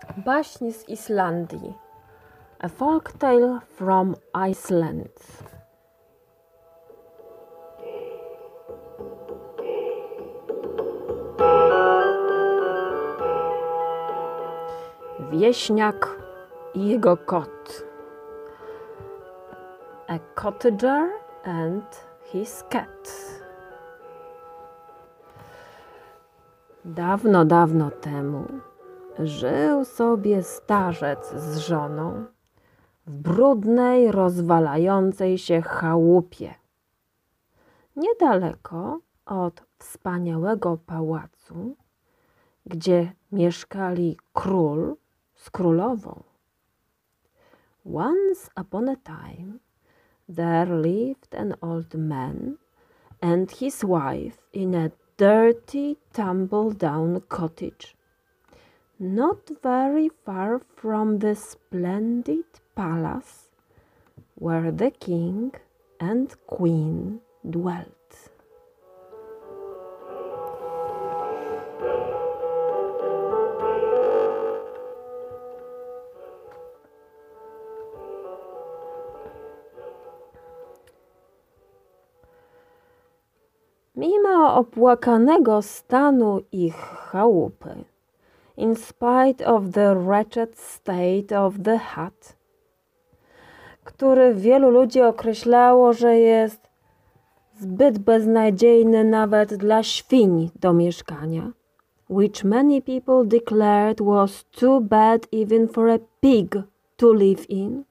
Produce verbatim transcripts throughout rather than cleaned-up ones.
Baśń z Islandii. A folk tale from Iceland. Wieśniak i jego kot. A cottager and his cat. Dawno, dawno temu żył sobie starzec z żoną w brudnej, rozwalającej się chałupie. Niedaleko od wspaniałego pałacu, gdzie mieszkali król z królową. Once upon a time there lived an old man and his wife in a dirty, tumble-down cottage, not very far from the splendid palace where the king and queen dwelt. Mimo opłakanego stanu ich chałupy, in spite of the wretched state of the hut, który wielu ludzi określało, że jest zbyt beznadziejny nawet dla świń do mieszkania, which many people declared was too bad even for a pig to live in,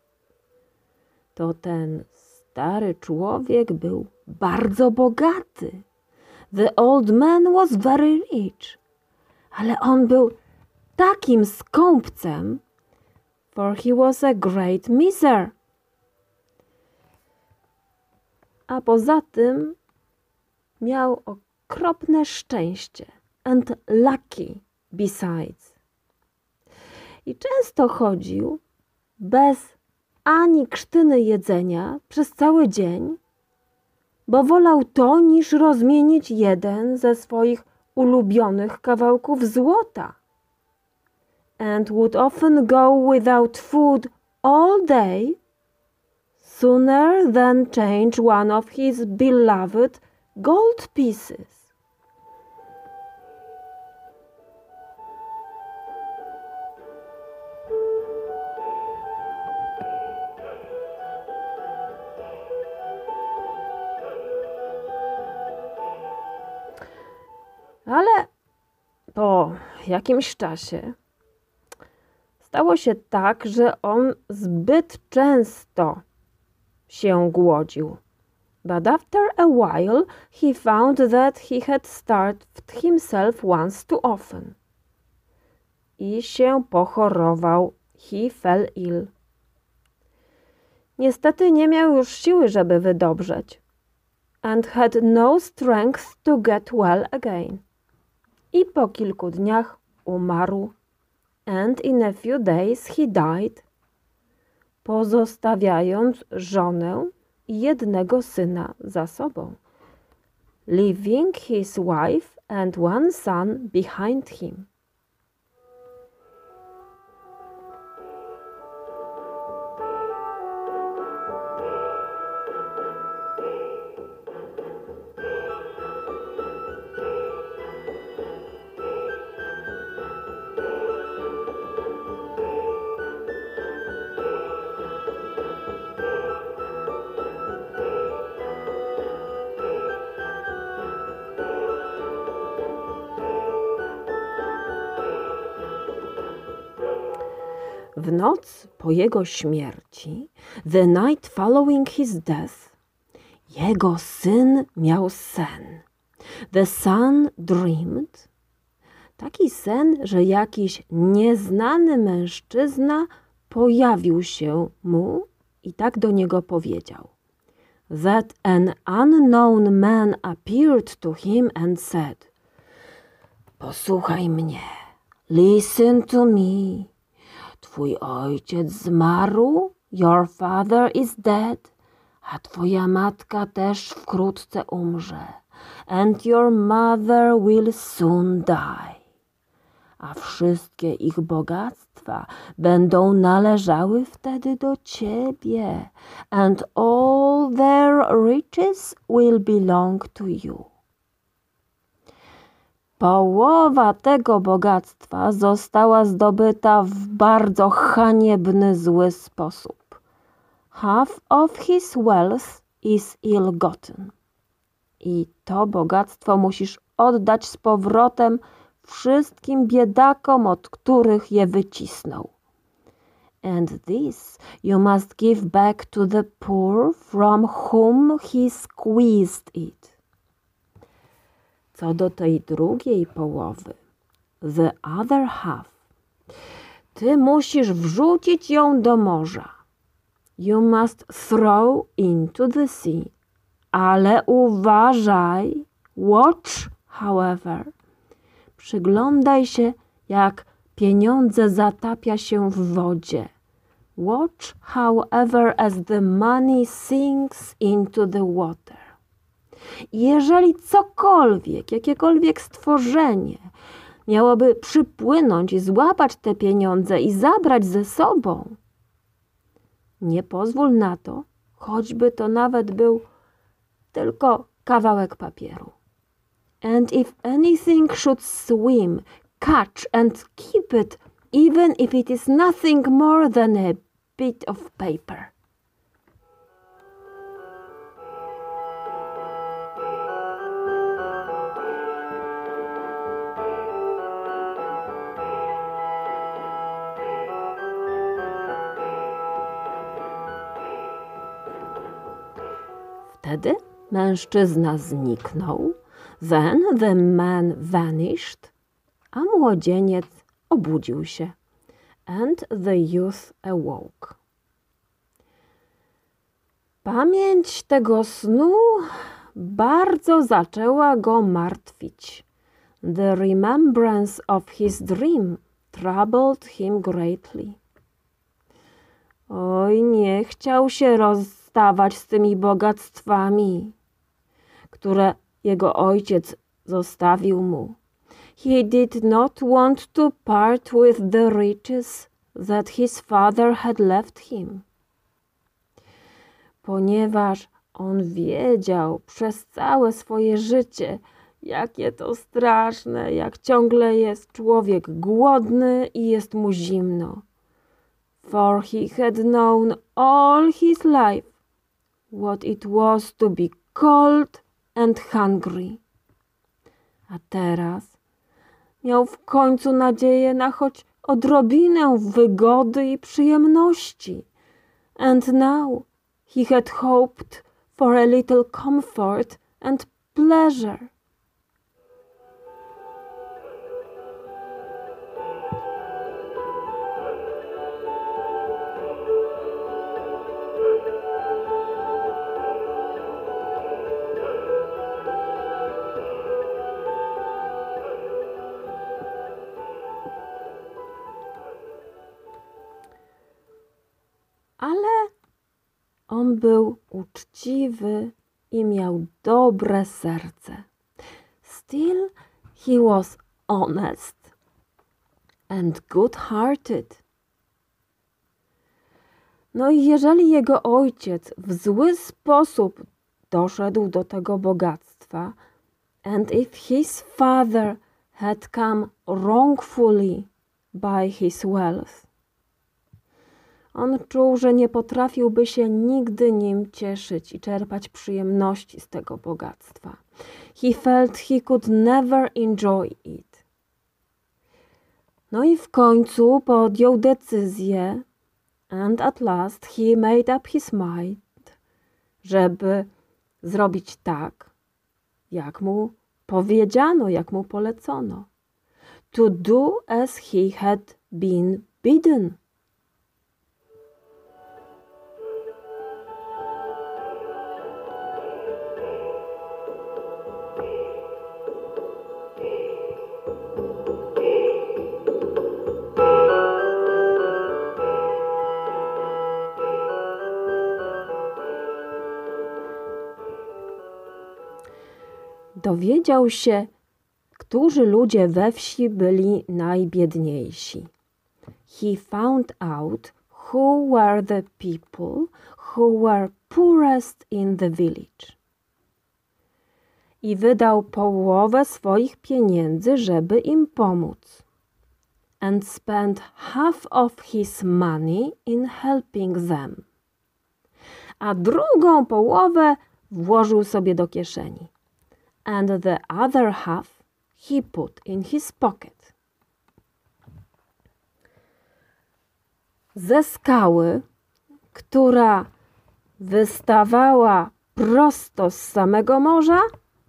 to ten stary człowiek był bardzo bogaty. The old man was very rich. Ale on był takim skąpcem, for he was a great miser. A poza tym miał okropne szczęście, and lucky besides. I często chodził bez ani krztyny jedzenia przez cały dzień, bo wolał to, niż rozmienić jeden ze swoich ulubionych kawałków złota. And would often go without food all day, sooner than change one of his beloved gold pieces. Ale po jakimś czasie stało się tak, że on zbyt często się głodził. But after a while he found that he had starved himself once too often. I się pochorował. He fell ill. Niestety nie miał już siły, żeby wydobrzeć. And had no strength to get well again. I po kilku dniach umarł. And in a few days he died, pozostawiając żonę i jednego syna za sobą, leaving his wife and one son behind him. W noc po jego śmierci, the night following his death, jego syn miał sen. The son dreamed. Taki sen, że jakiś nieznany mężczyzna pojawił się mu i tak do niego powiedział. That an unknown man appeared to him and said, posłuchaj mnie, listen to me. Twój ojciec zmarł, your father is dead, a twoja matka też wkrótce umrze. And your mother will soon die. a wszystkie ich bogactwa będą należały wtedy do ciebie. And all their riches will belong to you. Połowa tego bogactwa została zdobyta w bardzo haniebny, zły sposób. Half of his wealth is ill-gotten. I to bogactwo musisz oddać z powrotem wszystkim biedakom, od których je wycisnął. And this you must give back to the poor from whom he squeezed it. Co do tej drugiej połowy, the other half, ty musisz wrzucić ją do morza. You must throw into the sea. Ale uważaj, watch, however. Przyglądaj się, jak pieniądze zatapia się w wodzie. Watch, however, as the money sinks into the water. Jeżeli cokolwiek, jakiekolwiek stworzenie miałoby przypłynąć i złapać te pieniądze i zabrać ze sobą, nie pozwól na to, choćby to nawet był tylko kawałek papieru. And if anything should swim, catch and keep it, even if it is nothing more than a bit of paper. Wtedy mężczyzna zniknął, then the man vanished, a młodzieniec obudził się. And the youth awoke. Pamięć tego snu bardzo zaczęła go martwić. The remembrance of his dream troubled him greatly. Oj, nie chciał się rozstawać z tymi bogactwami, które jego ojciec zostawił mu. He did not want to part with the riches that his father had left him. Ponieważ on wiedział przez całe swoje życie, jakie to straszne, jak ciągle jest człowiek głodny i jest mu zimno. For he had known all his life what it was to be cold and hungry. A teraz miał w końcu nadzieję na choć odrobinę wygody i przyjemności. And now he had hoped for a little comfort and pleasure. Ale on był uczciwy i miał dobre serce. Still he was honest and good-hearted. No i jeżeli jego ojciec w zły sposób doszedł do tego bogactwa, and if his father had come wrongfully by his wealth, on czuł, że nie potrafiłby się nigdy nim cieszyć i czerpać przyjemności z tego bogactwa. He felt he could never enjoy it. No i w końcu podjął decyzję, and at last he made up his mind, żeby zrobić tak, jak mu powiedziano, jak mu polecono. To do as he had been bidden. Dowiedział się, którzy ludzie we wsi byli najbiedniejsi. He found out who were the people who were poorest in the village. I wydał połowę swoich pieniędzy, żeby im pomóc. And spent half of his money in helping them. A drugą połowę włożył sobie do kieszeni. And the other half he put in his pocket. Ze skały, która wystawała prosto z samego morza,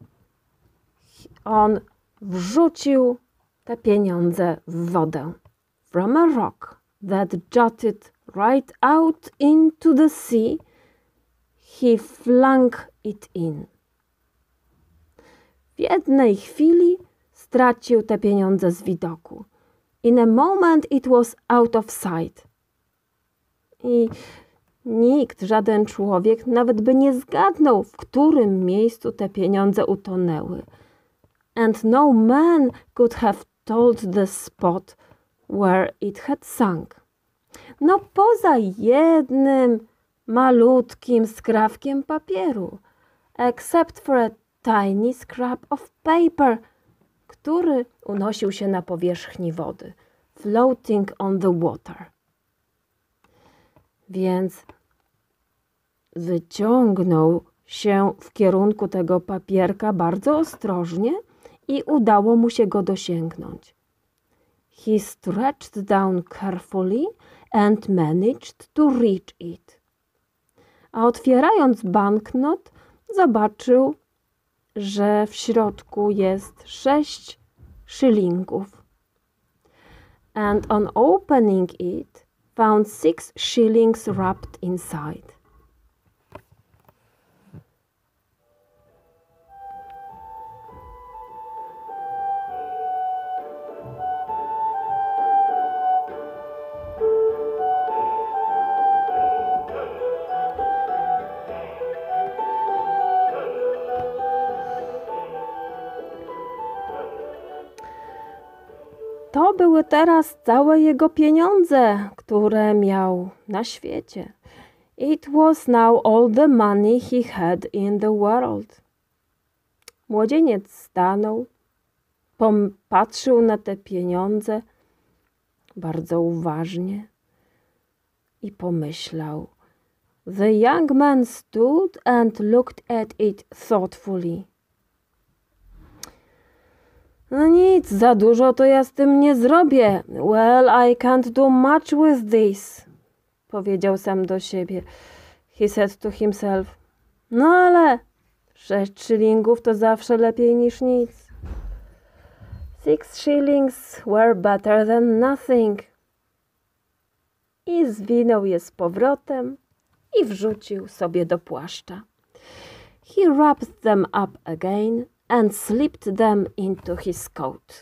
on wrzucił te pieniądze w wodę. From a rock that jutted right out into the sea, he flung it in. W jednej chwili stracił te pieniądze z widoku. In a moment it was out of sight. I nikt, żaden człowiek nawet by nie zgadnął, w którym miejscu te pieniądze utonęły. And no man could have told the spot where it had sunk. No poza jednym malutkim skrawkiem papieru. Except for a tiny scrap of paper, który unosił się na powierzchni wody. Floating on the water. Więc wyciągnął się w kierunku tego papierka bardzo ostrożnie i udało mu się go dosięgnąć. He stretched down carefully and managed to reach it. A otwierając banknot, zobaczył, że w środku jest sześć szylingów. And on opening it, found six shillings wrapped inside. To były teraz całe jego pieniądze, które miał na świecie. It was now all the money he had in the world. Młodzieniec stanął, patrzył na te pieniądze bardzo uważnie i pomyślał. The young man stood and looked at it thoughtfully. No nic, za dużo to ja z tym nie zrobię. Well, I can't do much with this, powiedział sam do siebie. He said to himself. No ale sześć szylingów to zawsze lepiej niż nic. Six shillings were better than nothing. I zwinął je z powrotem i wrzucił sobie do płaszcza. He wrapped them up again and slipped them into his coat.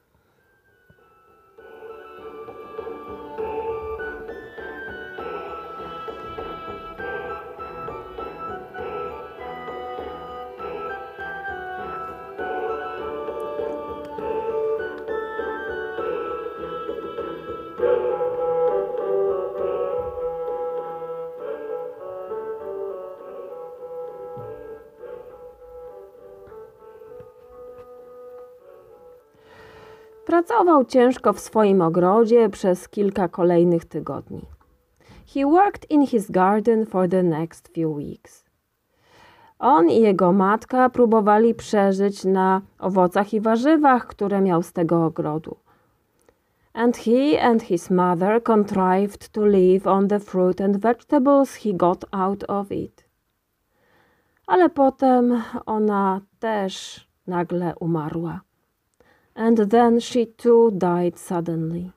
Pracował ciężko w swoim ogrodzie przez kilka kolejnych tygodni. He worked in his garden for the next few weeks. On i jego matka próbowali przeżyć na owocach i warzywach, które miał z tego ogrodu. And he and his mother contrived to live on the fruit and vegetables he got out of it. Ale potem ona też nagle umarła. And then she too died suddenly.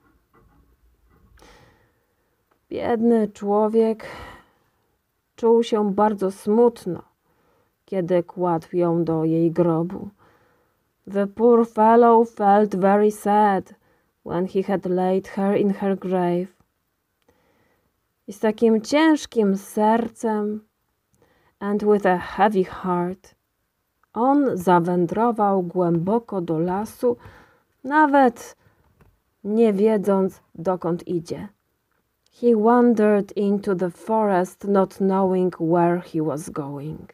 Biedny człowiek czuł się bardzo smutno, kiedy kładł ją do jej grobu. The poor fellow felt very sad when he had laid her in her grave. I z takim ciężkim sercem and with a heavy heart On zawędrował głęboko do lasu, nawet nie wiedząc, dokąd idzie. He wandered into the forest, not knowing where he was going.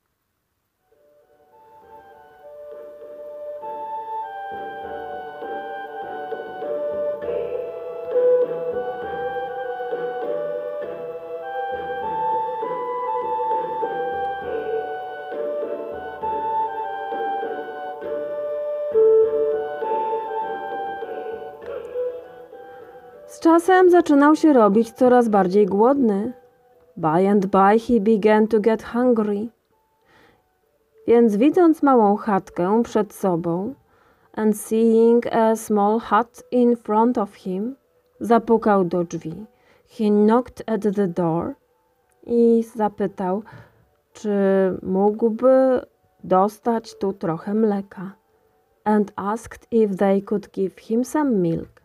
Z czasem zaczynał się robić coraz bardziej głodny. By and by he began to get hungry. Więc widząc małą chatkę przed sobą and seeing a small hut in front of him, zapukał do drzwi. He knocked at the door i zapytał, czy mógłby dostać tu trochę mleka, and asked if they could give him some milk.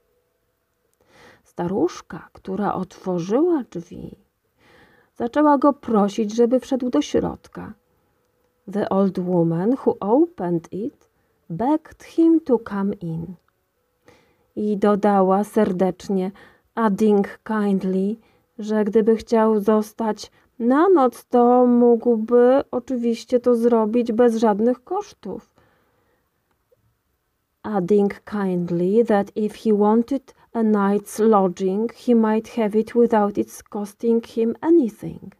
Staruszka, która otworzyła drzwi, zaczęła go prosić, żeby wszedł do środka. The old woman who opened it begged him to come in. I dodała serdecznie, adding kindly, że gdyby chciał zostać na noc, to mógłby oczywiście to zrobić bez żadnych kosztów. Adding kindly that if he wanted a night's lodging, he might have it without it costing him anything.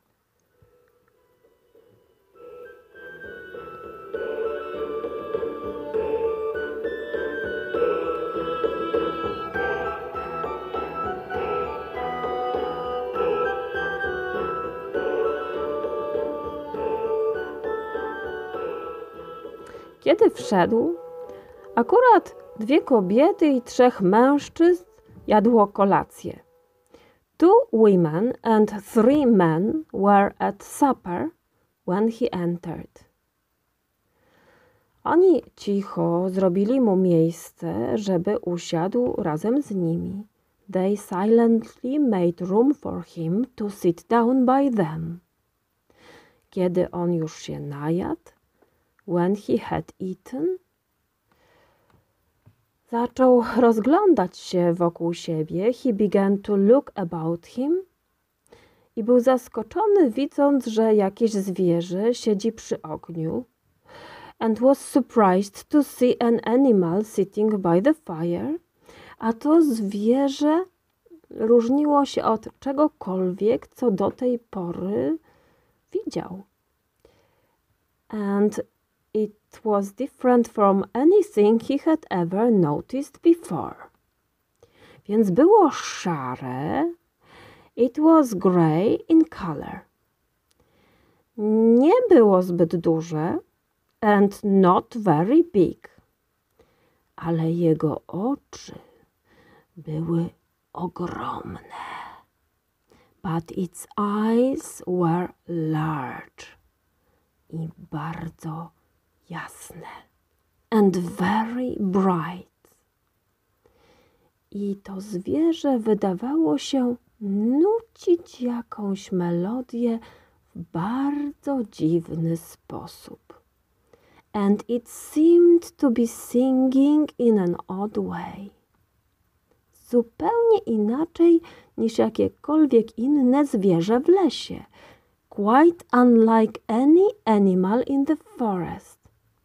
Kiedy wszedł, akurat dwie kobiety i trzech mężczyzn jadło kolację. Two women and three men were at supper when he entered. Oni cicho zrobili mu miejsce, żeby usiadł razem z nimi. They silently made room for him to sit down by them. Kiedy on już się najadł, when he had eaten, zaczął rozglądać się wokół siebie. He began to look about him i był zaskoczony, widząc, że jakieś zwierzę siedzi przy ogniu. And was surprised to see an animal sitting by the fire. A to zwierzę różniło się od czegokolwiek, co do tej pory widział. And it was different from anything he had ever noticed before. Więc było szare. It was grey in color. Nie było zbyt duże and not very big. Ale jego oczy były ogromne. But its eyes were large. I bardzo jasne. And very bright. I to zwierzę wydawało się nucić jakąś melodię w bardzo dziwny sposób. And it seemed to be singing in an odd way. Zupełnie inaczej niż jakiekolwiek inne zwierzę w lesie. Quite unlike any animal in the forest.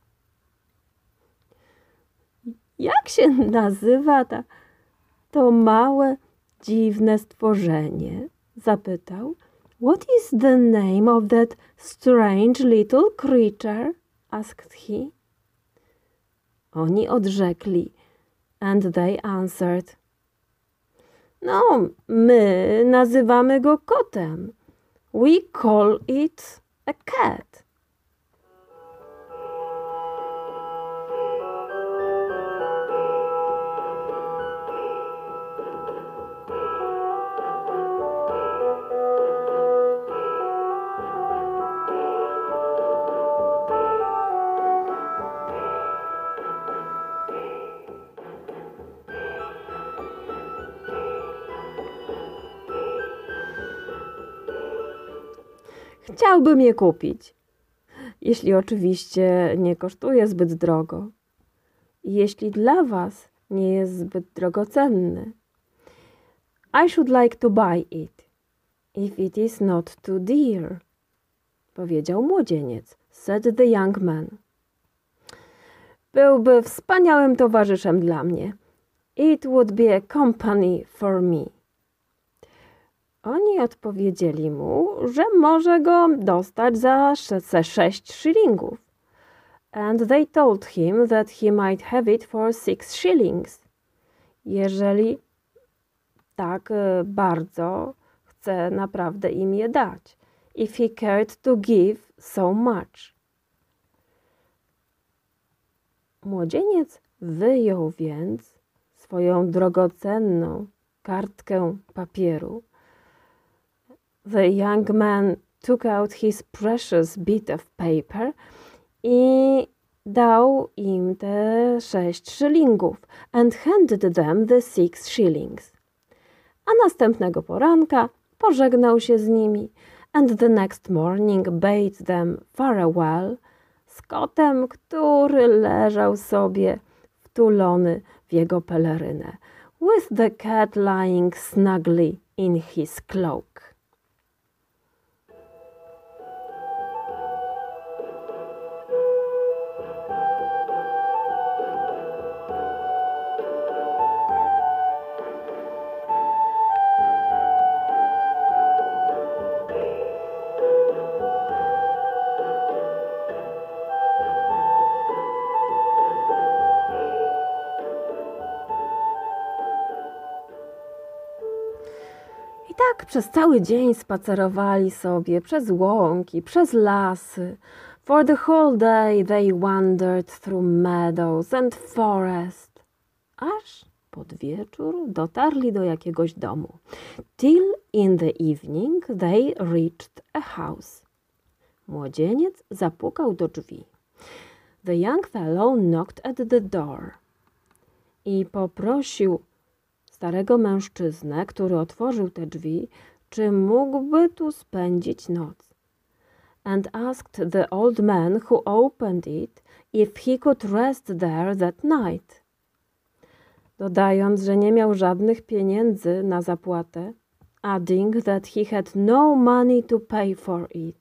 Jak się nazywa ta, to małe, dziwne stworzenie? Zapytał. What is the name of that strange little creature? Asked he. Oni odrzekli. And they answered. No, my nazywamy go kotem. We call it a cat. Chciałbym je kupić. jeśli oczywiście nie kosztuje zbyt drogo. Jeśli dla Was nie jest zbyt drogocenny. I should like to buy it, if it is not too dear, powiedział młodzieniec, said the young man. Byłby wspaniałym towarzyszem dla mnie. It would be a company for me. Oni odpowiedzieli mu, że może go dostać za ze sześć shillingów. And they told him that he might have it for six shillings. Jeżeli tak bardzo chce naprawdę im je dać. If he cared to give so much. Młodzieniec wyjął więc swoją drogocenną kartkę papieru. The young man took out his precious bit of paper i dał im te sześć szylingów and handed them the six shillings. A następnego poranka pożegnał się z nimi and the next morning bade them farewell z kotem, który leżał sobie wtulony w jego pelerynę, with the cat lying snugly in his cloak. Tak przez cały dzień spacerowali sobie przez łąki, przez lasy. For the whole day they wandered through meadows and forest. Aż pod wieczór dotarli do jakiegoś domu. Till in the evening they reached a house. Młodzieniec zapukał do drzwi. The young fellow knocked at the door. I poprosił starego mężczyznę, który otworzył te drzwi, czy mógłby tu spędzić noc. And asked the old man who opened it if he could rest there that night. Dodając, że nie miał żadnych pieniędzy na zapłatę, adding that he had no money to pay for it.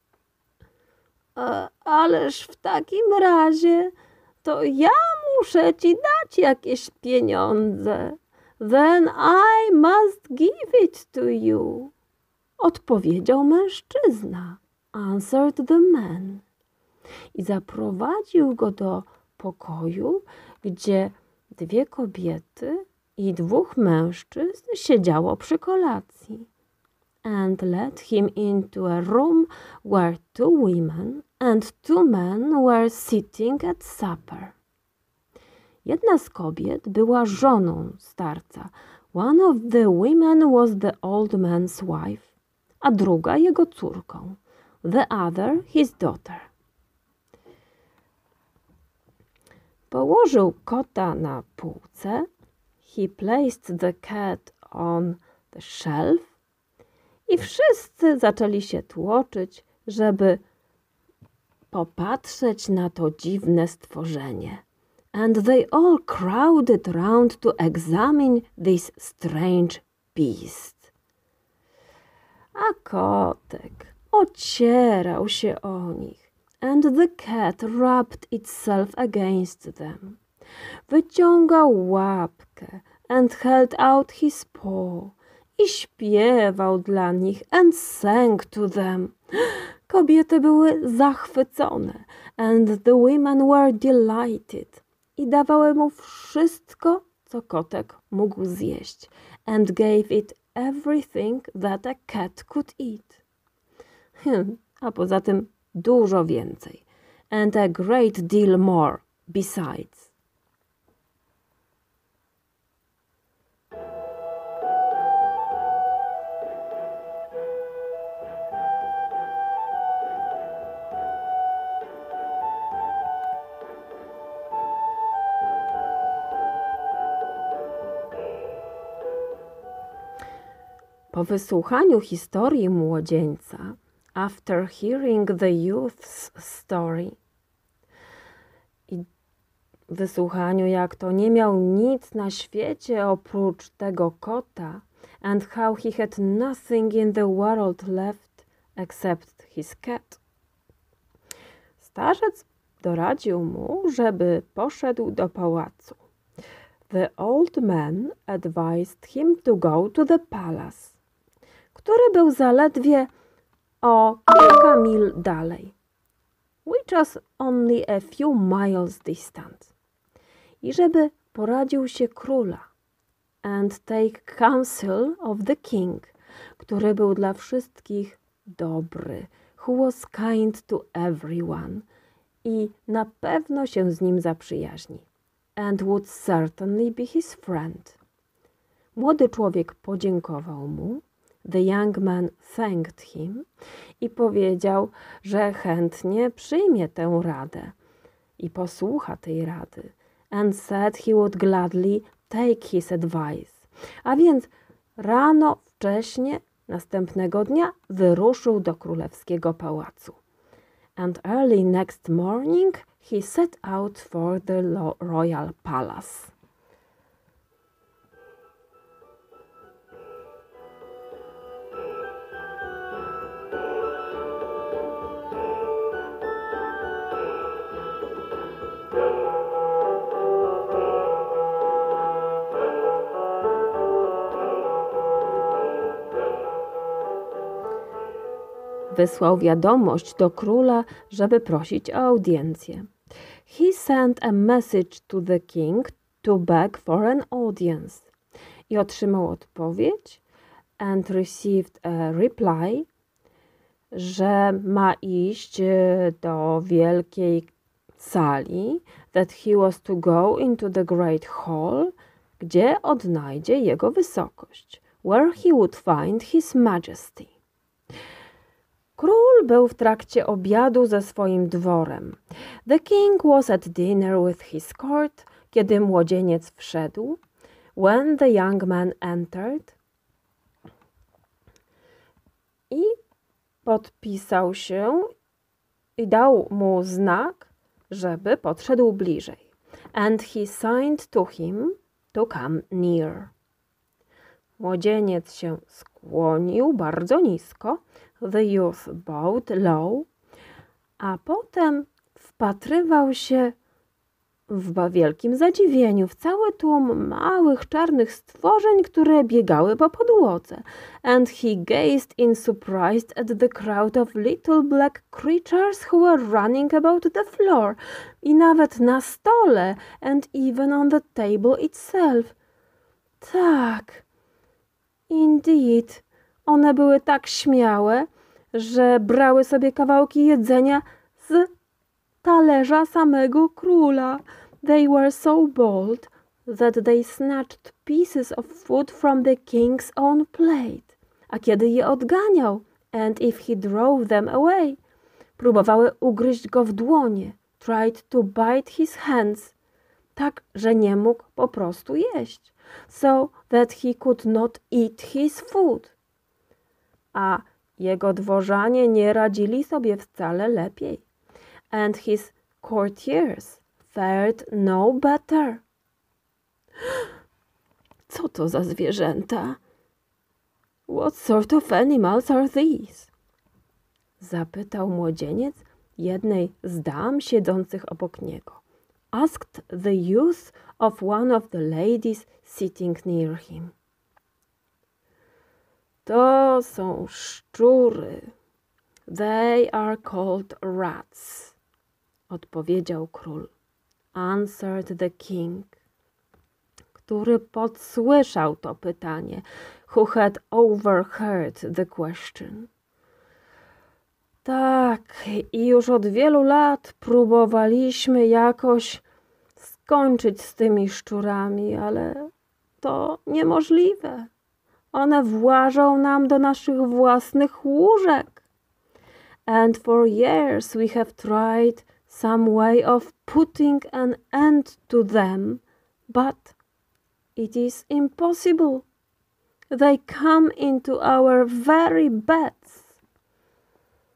E, ależ w takim razie to ja muszę ci dać jakieś pieniądze. Then I must give it to you. Odpowiedział mężczyzna. Answered the man. I zaprowadził go do pokoju, gdzie dwie kobiety i dwóch mężczyzn siedziało przy kolacji. And led him into a room where two women and two men were sitting at supper. Jedna z kobiet była żoną starca. One of the women was the old man's wife, a druga jego córką. The other his daughter. Położył kota na półce. He placed the cat on the shelf. I wszyscy zaczęli się tłoczyć, żeby popatrzeć na to dziwne stworzenie. And they all crowded round to examine this strange beast. A kotek ocierał się o nich, and the cat rubbed itself against them. Wyciągał łapkę and held out his paw i śpiewał dla nich and sang to them. Kobiety były zachwycone and the women were delighted. I dawały mu wszystko, co kotek mógł zjeść. And gave it everything that a cat could eat. Hmm, a poza tym dużo więcej. And a great deal more besides. Po wysłuchaniu historii młodzieńca, after hearing the youth's story. I w wysłuchaniu, jak to nie miał nic na świecie oprócz tego kota, and how he had nothing in the world left except his cat. Starzec doradził mu, żeby poszedł do pałacu. The old man advised him to go to the palace, który był zaledwie o kilka mil dalej, which was only a few miles distant, i żeby poradził się króla and take counsel of the king, który był dla wszystkich dobry, who was kind to everyone, i na pewno się z nim zaprzyjaźni, and would certainly be his friend. Młody człowiek podziękował mu, the young man thanked him, i powiedział, że chętnie przyjmie tę radę i posłucha tej rady, and said he would gladly take his advice. A więc rano wcześnie następnego dnia wyruszył do królewskiego pałacu. And early next morning he set out for the royal palace. Wysłał wiadomość do króla, żeby prosić o audiencję. He sent a message to the king to beg for an audience. I otrzymał odpowiedź and received a reply, że ma iść do wielkiej sali, that he was to go into the great hall, gdzie odnajdzie jego wysokość, where he would find his majesty. Król był w trakcie obiadu ze swoim dworem. The king was at dinner with his court, kiedy młodzieniec wszedł. When the young man entered, i podpisał się i dał mu znak, żeby podszedł bliżej. And he signed to him to come near. Młodzieniec się skłonił bardzo nisko. The youth bowed low, a potem wpatrywał się w wielkim zadziwieniu w cały tłum małych czarnych stworzeń, które biegały po podłodze. And he gazed in surprise at the crowd of little black creatures who were running about the floor. I nawet na stole, and even on the table itself. Tak, indeed, one były tak śmiałe, że brały sobie kawałki jedzenia z talerza samego króla. They were so bold that they snatched pieces of food from the king's own plate. A kiedy je odganiał, and if he drove them away, próbowały ugryźć go w dłonie, tried to bite his hands, tak, że nie mógł po prostu jeść, so that he could not eat his food. A jego dworzanie nie radzili sobie wcale lepiej. And his courtiers fared no better. Co to za zwierzęta? What sort of animals are these? Zapytał młodzieniec jednej z dam siedzących obok niego. Asked the youth of one of the ladies sitting near him. To są szczury. They are called rats, odpowiedział król. Answered the king, który podsłyszał to pytanie, who had overheard the question. Tak, i już od wielu lat próbowaliśmy jakoś skończyć z tymi szczurami, ale to niemożliwe. One włażą nam do naszych własnych łóżek. And for years we have tried some way of putting an end to them, but it is impossible. They come into our very beds.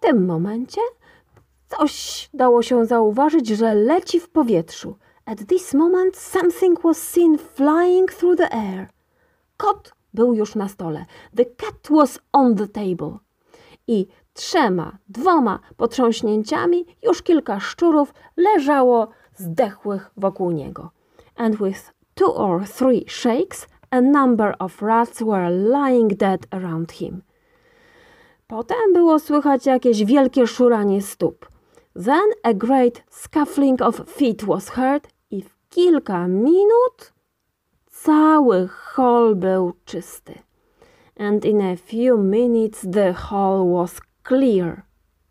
tym momencie coś dało się zauważyć, że leci w powietrzu. At this moment something was seen flying through the air. Kot był już na stole. The cat was on the table. I trzema, dwoma potrząśnięciami już kilka szczurów leżało zdechłych wokół niego. And with two or three shakes, a number of rats were lying dead around him. Potem było słychać jakieś wielkie szuranie stóp. Then a great scuffling of feet was heard i w kilka minut cały hall był czysty. And in a few minutes the hall was clear.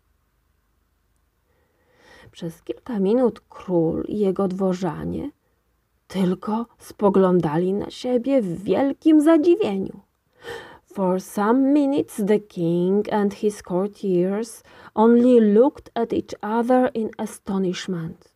Przez kilka minut król i jego dworzanie tylko spoglądali na siebie w wielkim zadziwieniu. For some minutes the king and his courtiers only looked at each other in astonishment.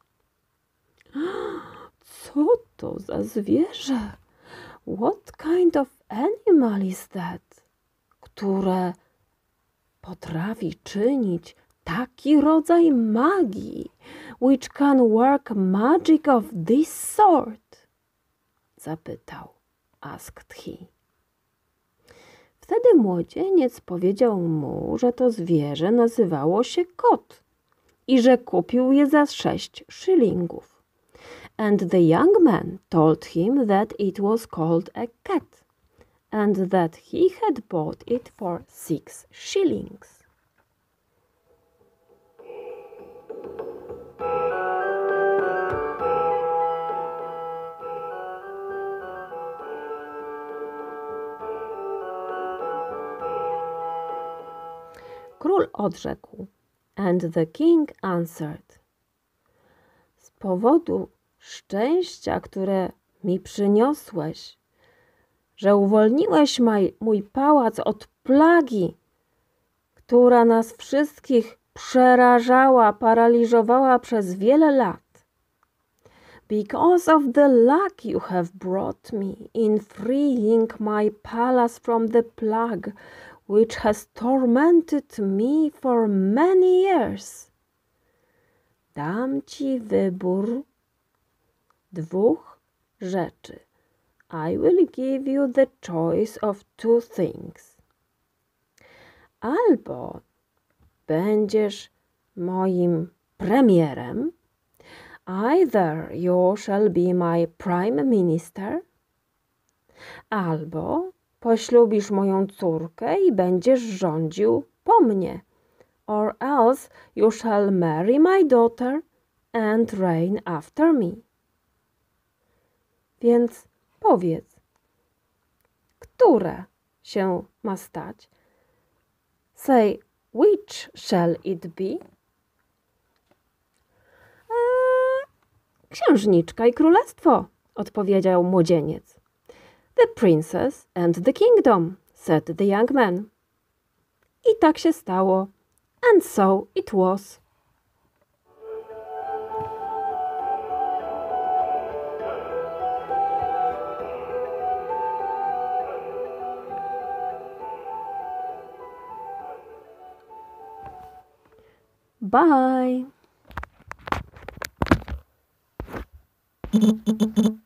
Co to za zwierzę? What kind of animal is that? Które potrafi czynić taki rodzaj magii, which can work magic of this sort? Zapytał, asked he. Wtedy młodzieniec powiedział mu, że to zwierzę nazywało się kot i że kupił je za sześć szylingów. And the young man told him that it was called a cat and that he had bought it for six shillings. Król odrzekł, and the king answered. Z powodu szczęścia, które mi przyniosłeś, że uwolniłeś maj, mój pałac od plagi, która nas wszystkich przerażała, paraliżowała przez wiele lat. Because of the luck you have brought me in freeing my palace from the plague, which has tormented me for many years. Dam ci wybór dwóch rzeczy. I will give you the choice of two things. Albo będziesz moim premierem, either you shall be my prime minister, albo poślubisz moją córkę i będziesz rządził po mnie, or else you shall marry my daughter and reign after me. Więc powiedz, które się ma stać? Say, which shall it be? Eee, księżniczka i królestwo, odpowiedział młodzieniec. The princess and the kingdom, said the young man. I tak się stało. And so it was. Bye.